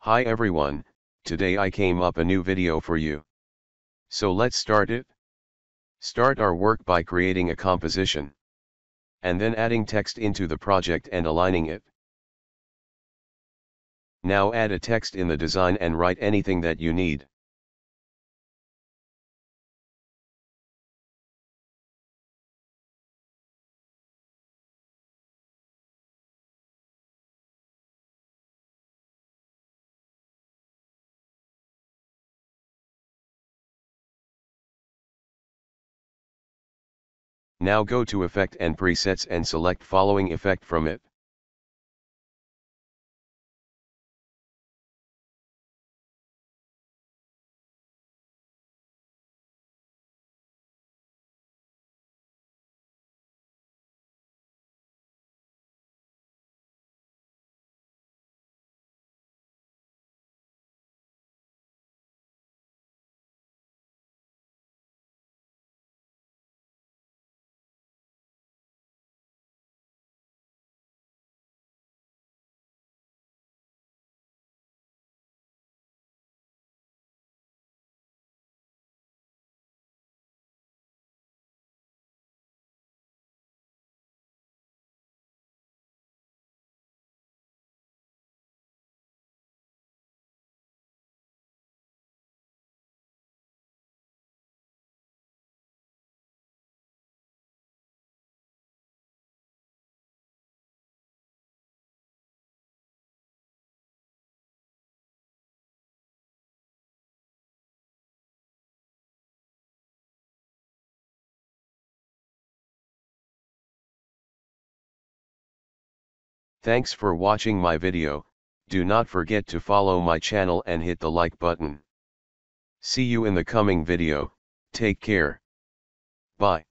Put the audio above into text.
Hi everyone, today I came up a new video for you. So let's start it. Start our work by creating a composition. And then adding text into the project and aligning it. Now add a text in the design and write anything that you need. Now go to Effect and Presets and select following effect from it. Thanks for watching my video. Do not forget to follow my channel and hit the like button. See you in the coming video. Take care. Bye.